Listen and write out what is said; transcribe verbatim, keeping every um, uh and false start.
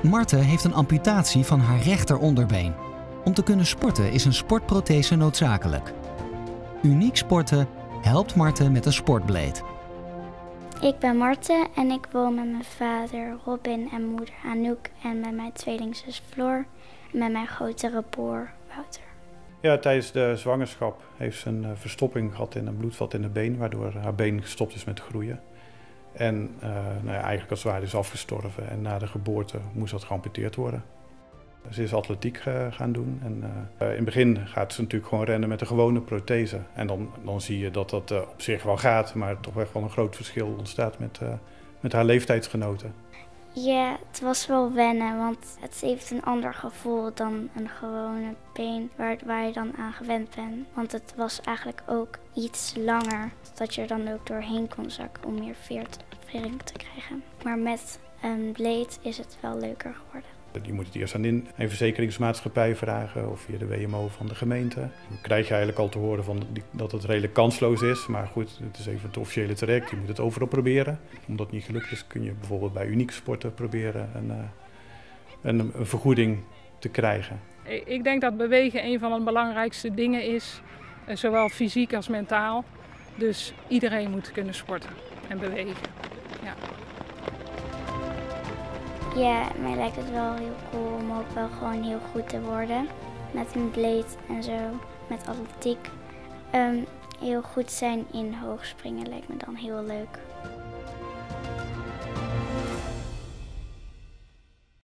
Marte heeft een amputatie van haar rechteronderbeen. Om te kunnen sporten is een sportprothese noodzakelijk. Uniek Sporten helpt Marte met een sportblade. Ik ben Marte en ik woon met mijn vader Robin en moeder Anouk en met mijn tweelingzus Floor en met mijn grotere broer Wouter. Ja, tijdens de zwangerschap heeft ze een uh, verstopping gehad in een bloedvat in de been, waardoor haar been gestopt is met groeien. En uh, nou ja, eigenlijk als het ware is afgestorven en na de geboorte moest dat geamputeerd worden. Ze is atletiek uh, gaan doen en uh, in het begin gaat ze natuurlijk gewoon rennen met een gewone prothese. En dan, dan zie je dat dat uh, op zich wel gaat, maar toch echt wel een groot verschil ontstaat met, uh, met haar leeftijdsgenoten. Ja, het was wel wennen, want het heeft een ander gevoel dan een gewone been waar, waar je dan aan gewend bent. Want het was eigenlijk ook iets langer, dat je er dan ook doorheen kon zakken om meer veering te krijgen. Maar met een blade is het wel leuker geworden. Je moet het eerst aan een verzekeringsmaatschappij vragen of via de W M O van de gemeente. Dan krijg je eigenlijk al te horen van dat het redelijk kansloos is. Maar goed, het is even het officiële traject. Je moet het overal proberen. Omdat het niet gelukt is, kun je bijvoorbeeld bij Uniek Sporten proberen een, een, een vergoeding te krijgen. Ik denk dat bewegen een van de belangrijkste dingen is. Zowel fysiek als mentaal. Dus iedereen moet kunnen sporten en bewegen. Ja. Ja, mij lijkt het wel heel cool om ook wel gewoon heel goed te worden. Met een blade en zo, met atletiek. Um, heel goed zijn in hoogspringen lijkt me dan heel leuk.